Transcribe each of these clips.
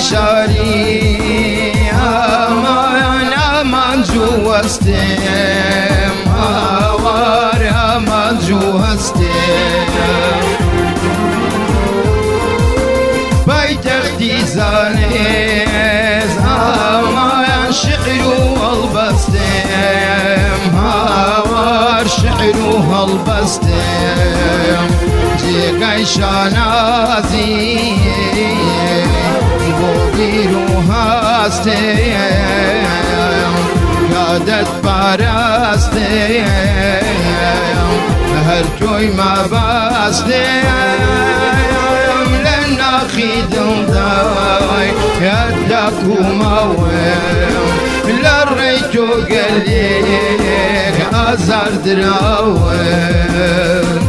شاري أمان جوستم هوار أمان جوستم بايتختي زانيز أمان شعر والبستم هوار شعر والبستم جيكاي شانازي بوديرو هاستم قادت باراستم هر جوي ما باستم لنا خيدم داي يدكو موم لريتو قليل أزار دراوم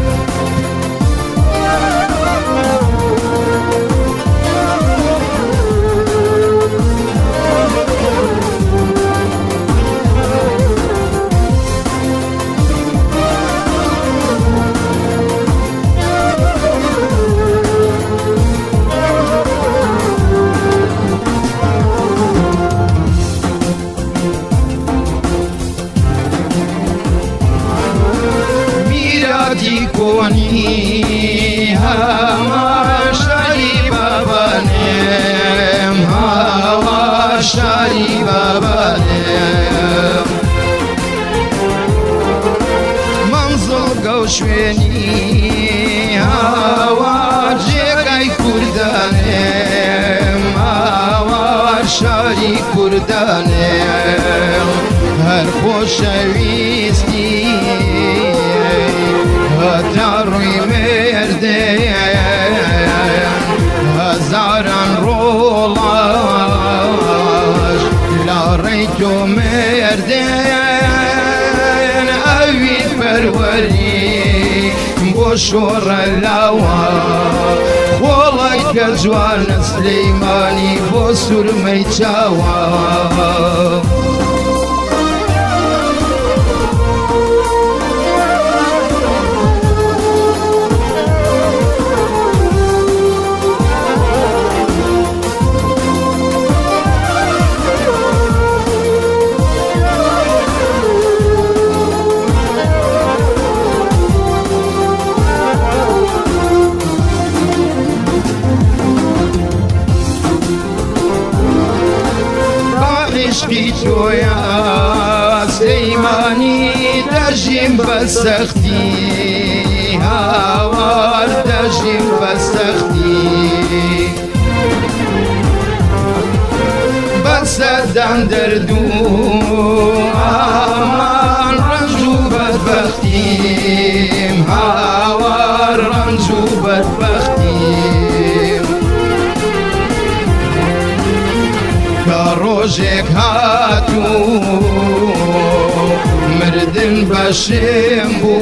كوني هوا شاري بابانم هوا شاري بابانم منزل قوشويني هوا جيكاي كردانم هوا شاري كردانم هر خوشويستي هتروي مردين هزاران رولاش لا ريتو مردين أبي بروري بوشور اللوا والله كجوان سليماني بوسور ميتشاوا عشقيتو يا سليماني دجم بسختي هوار دجم بسختي بسدان دردو امان رنجو بدبختي هوار رنجو بدبختي روجك هاتو مردن باشم بو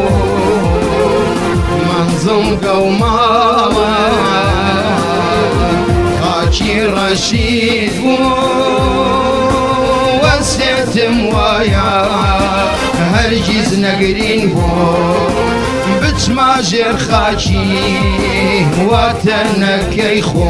منظم قوماوا خاكي رشيد بو وسيتم ويا هرجيز نقرين بو بتماجر خاكي واتنكي خو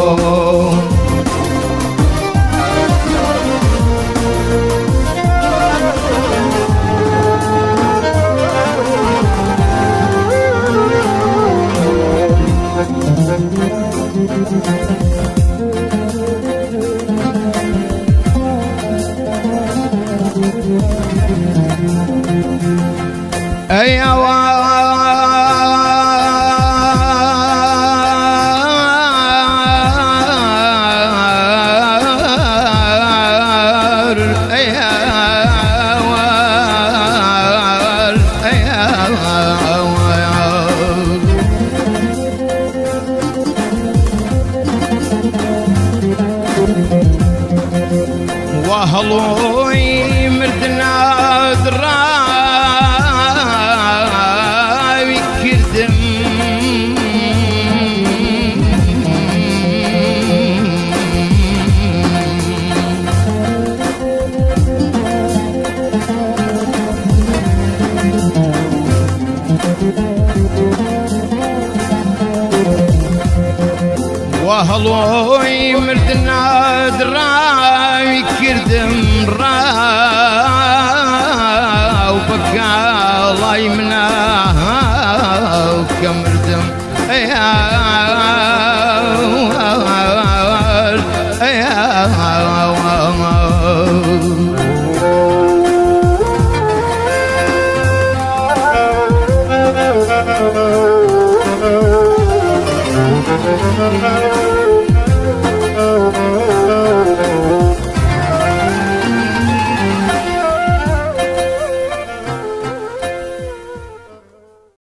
وهلوي مردنا دراوي كردم وهلوي مردنا دراي كردم راو بقى الله يمنا وكمردم يا